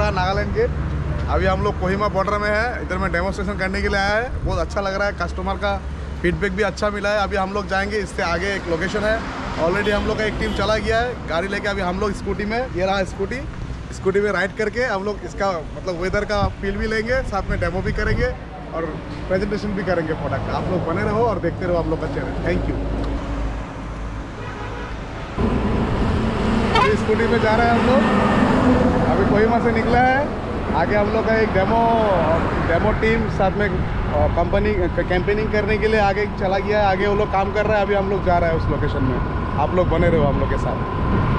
रहा नागालैंड गेट। अभी हम लोग कोहिमा बॉर्डर में है, इधर में डेमोस्ट्रेशन करने के लिए आया है। बहुत अच्छा लग रहा है, कस्टमर का फीडबैक भी अच्छा मिला है। अभी हम लोग जाएंगे, इससे आगे एक लोकेशन है, ऑलरेडी हम लोग का एक टीम चला गया है गाड़ी लेके। अभी हम लोग स्कूटी में, ये रहा स्कूटी में राइड करके हम लोग इसका मतलब वेदर का फील भी लेंगे, साथ में डेमो भी करेंगे और प्रेजेंटेशन भी करेंगे प्रोडक्ट का। आप लोग बने रहो और देखते रहो आप लोग का चैनल। Thank you. अभी स्कूटी में जा रहे हैं हम लोग, अभी कोहिमा से निकला है। आगे हम लोग का एक डेमो टीम साथ में कंपनी कैंपेनिंग करने के लिए आगे चला गया है। आगे वो लोग काम कर रहे हैं, अभी हम लोग जा रहे हैं उस लोकेशन में। आप लोग बने रहो हम लोग के साथ।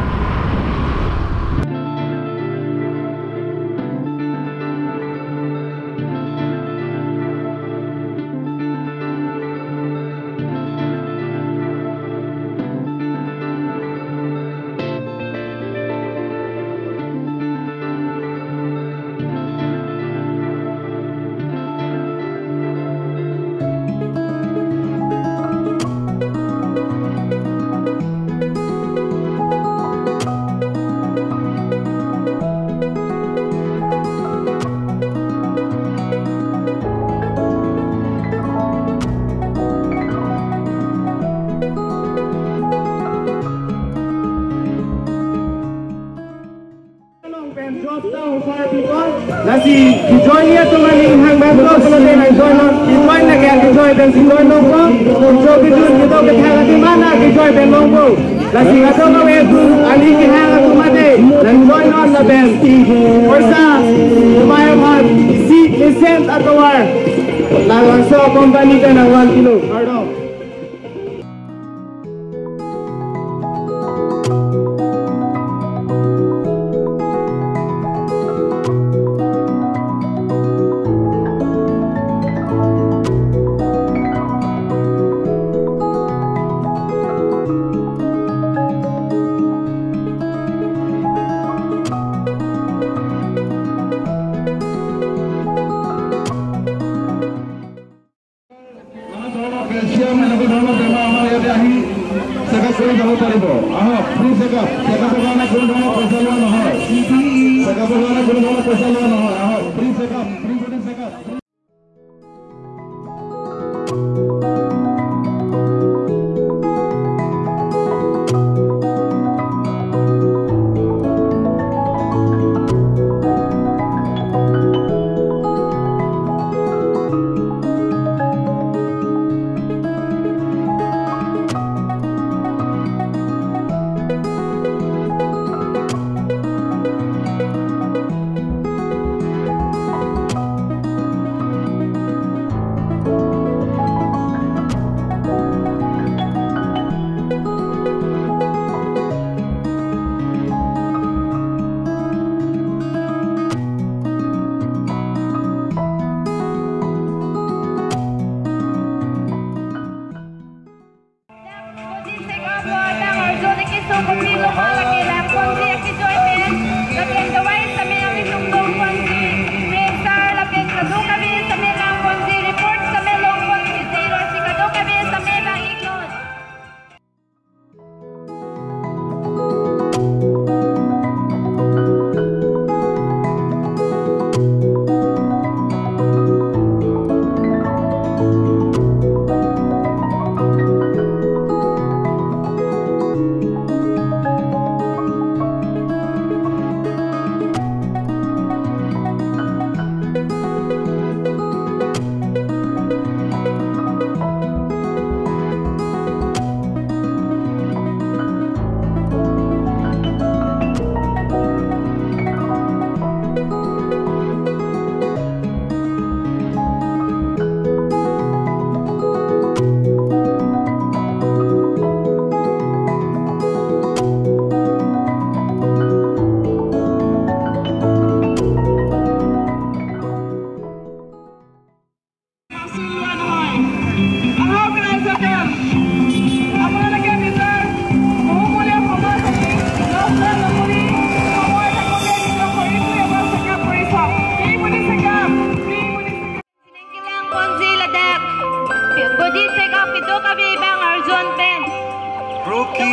Nasi join niya tumaling hanggang ko sumunod ang join join na kaya join dan si join long ko so bidun dito kaya di mana join ben long ko nasi ato na we ali kaya tumade dan join on na ben orsa tumayo man si listen atawar lawan so company ka ng 1 kilo hard off.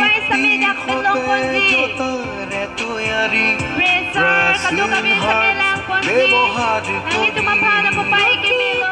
Kami sa kailangan Ay, tumapana ko pa ikimilo.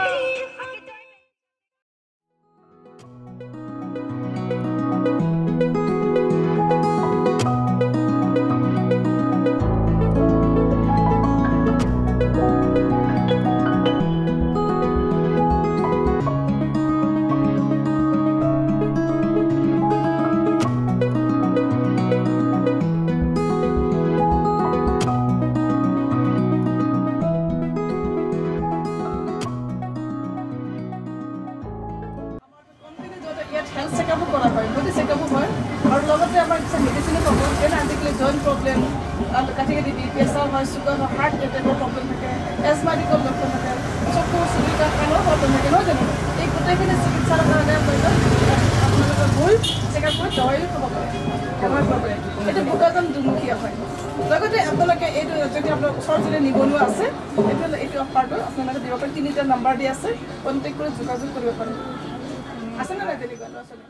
joint problem, category B, pressure, sugar, heart attack problem থাকে, asthmatic problem থাকে, চকু চুলিকা কাণৰ problem থাকে নহয় জানো? এই গোটেইখিনি চিকিৎসাৰ কাৰণে আপোনালোকৰ গৈ চেকআপ কৰি দৱাইও খাব পাৰে, বেমাৰ পাব পাৰে। এইটো দুটাজন দুমুখীয়া হয়। লগতে আপোনালোকে এইটো যদি আপোনাৰ ওচৰত যদি নিবনুৱা আছে, এইটো অফাৰটো আপোনালোকে দিব পাৰে। 3টা নম্বৰ দি আছে, কণ্টেক্ট কৰি যোগাযোগ কৰিব পাৰে। আছেনে নাই তেনেকুৱা ল'ৰা ছোৱালী?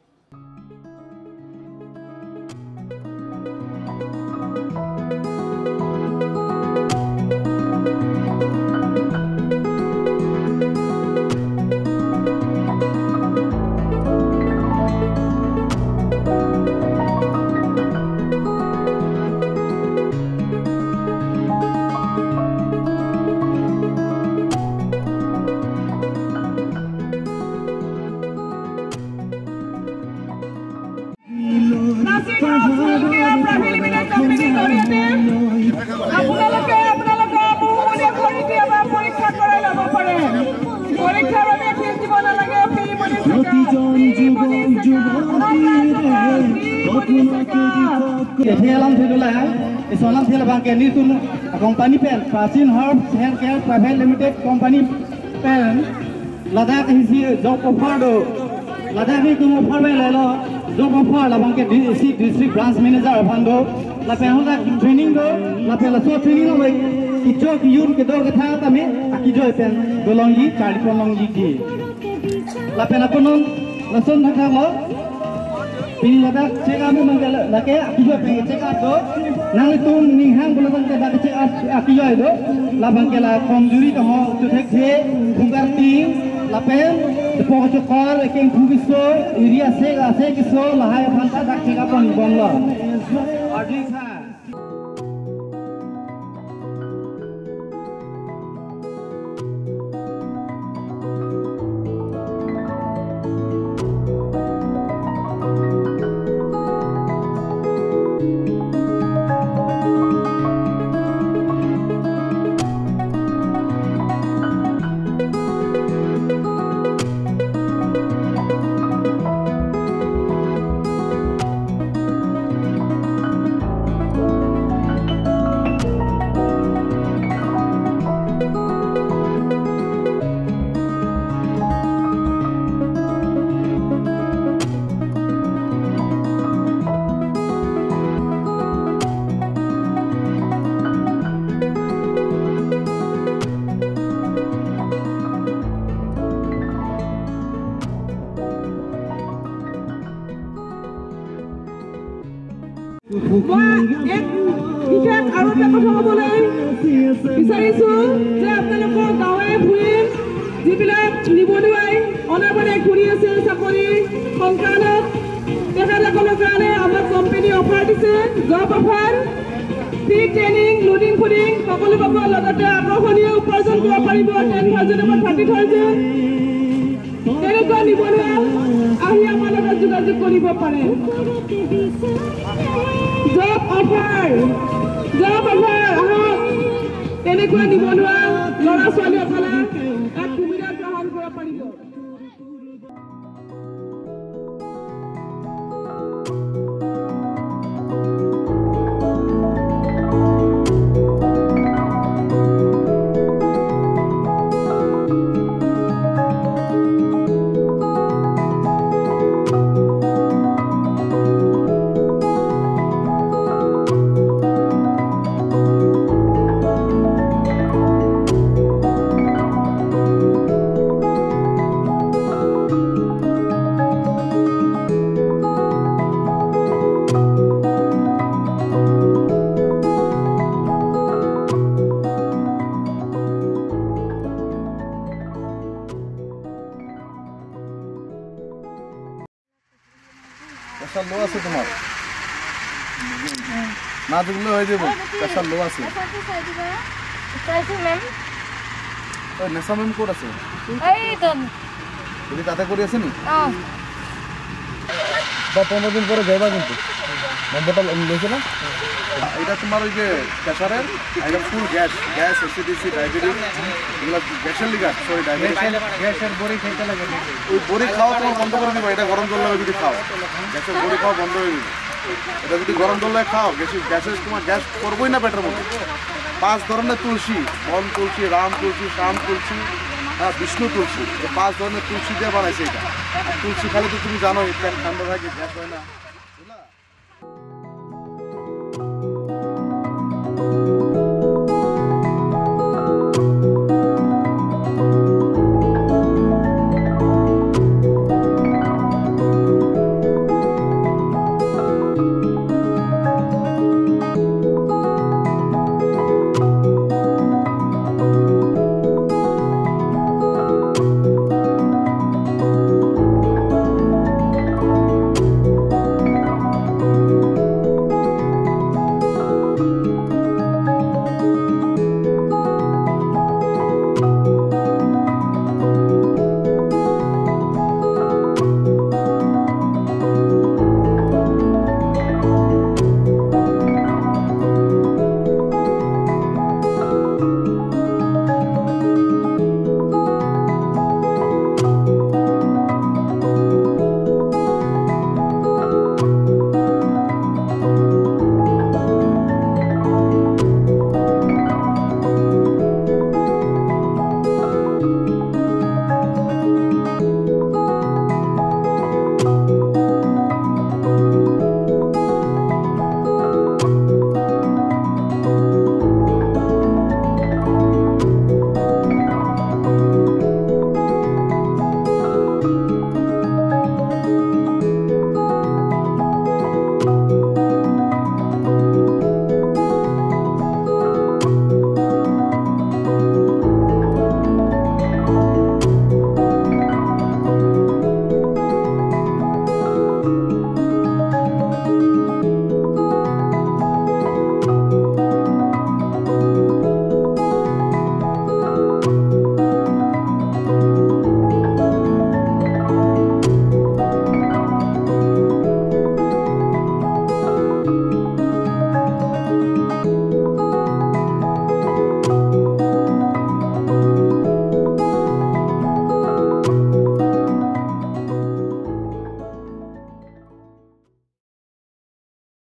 Company pen, Prasin Herbs Healthcare Private Limited Company pen, Ladakh is here, job offer do. Ladakh ni tum offer में ले लो, job offer labang के district branch manager अपन दो, लापे हम लोग training दो, लापे लसो training हो भाई, किचो की यून के दो के था तमें, किचो pen दोलंगी, चारी पोलंगी की, लापे लापुनों लसों था लो, Pini Ladakh check up मंगल लगे किजो पे check up दो नाले तुम निहां बोला बंके दाके check up किजो है दो लाबंग के ला कमजोरी तो हो तो थे भूगर्ती लापेन तो पहुंचो कॉल एक भूगिसो एरिया से किसो लहाय फंसा दाके check up बंगला अर्ली था বিশেষ আৰু এটা কথা ক'বলৈ বিচাৰিছোঁ যে আপোনালোকৰ গাঁৱে ভূঞে যিবিলাক নিবনুৱাই অনাবনে ঘূৰি আছে চাকৰি সংক্ৰান্তত তেখেতসকলৰ কাৰণে আমাৰ কোম্পানী অফাৰ দিছে job offer free training lodging fooding সকলো পাব লগতে আকৰ্ষণীয় উপাৰ্জন কৰিব পাৰিব 10,000 পৰা 30,000 তেনেকুৱা নিবনুৱা আহি আমাৰ লগত যোগাযোগ কৰিব পাৰে Job offer, ahok. Tenekua nibonuwa, lora swali okala, ek kumida grohon kora paribo. না দেখলে হয়ে যাবো, প্রেশার লো আছে। ওই নেশা ম্যাম কোড আছে, যদি তাতে করে আসেনি 15 দিন পরে যাইবা কিন্তু নম্বরটা লেখে না। এটা তোমার ওই যে প্রেশারের, এটা ফুল গ্যাস, অ্যাসিডিটি, ডায়াবেটিস, এগুলো গ্যাসের লিগা, সরি ডায়াবেটিস, গ্যাসের বড়ি খাইতে লাগে। ওই বড়ি খাওয়া তোমার বন্ধ করে দিবা। এটা গরম জল লাগে যদি খাও, গ্যাসের বড়ি খাওয়া বন্ধ হয়ে যাবে। এটা যদি গরম জল লাগে খাও, গ্যাসের তোমার গ্যাস করবোই না পেটের মধ্যে। 5 ধরনের তুলসী, বন তুলসী, রাম তুলসী, শ্যাম তুলসী, হ্যাঁ বিষ্ণু তুলসী, এই 5 ধরনের তুলসী দিয়ে বানাইছে এটা। তুলসী খালি তো তুমি জানোই পেট ঠান্ডা থাকে, গ্যাস হয় না।